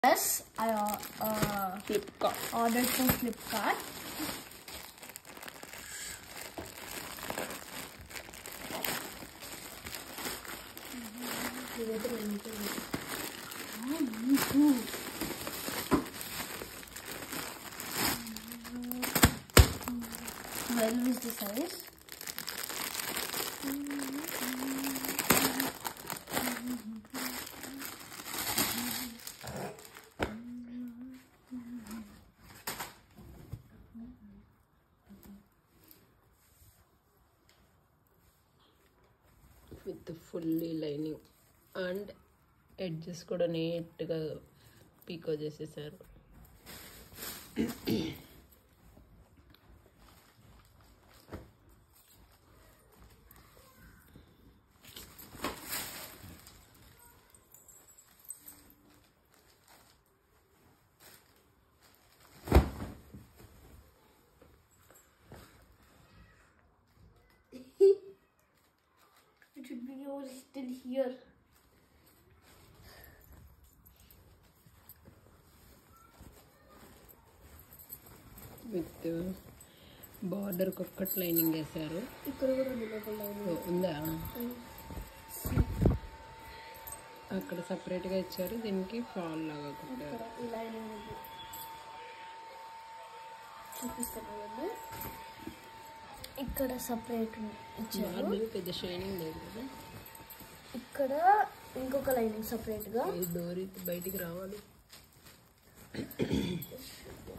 Yes, I ordered from Flipkart. Me too. 12 is the size. With the fully lining and edges kuda neat ga pico chesesaru. It should be still here. With border cocked lining చేశారు. ఇక్కడ కూడా ఉంది లోపల lining. ఉందా? అక్కడ separate గా ఇచ్చారు, దీనికి ఫాల్ లాగా కుట్టారు. ఈ లైనింగ్ ఉంది. చూపిస్తాను. ఇక్కడ సెపరేట్ ఇచ్చారు. పెద్ద షైనింగ్ లేదు కదా. ఇక్కడ ఇంకొక లైనింగ్ సెపరేట్ గా. ఈ డోర్ బయటికి రావాలి.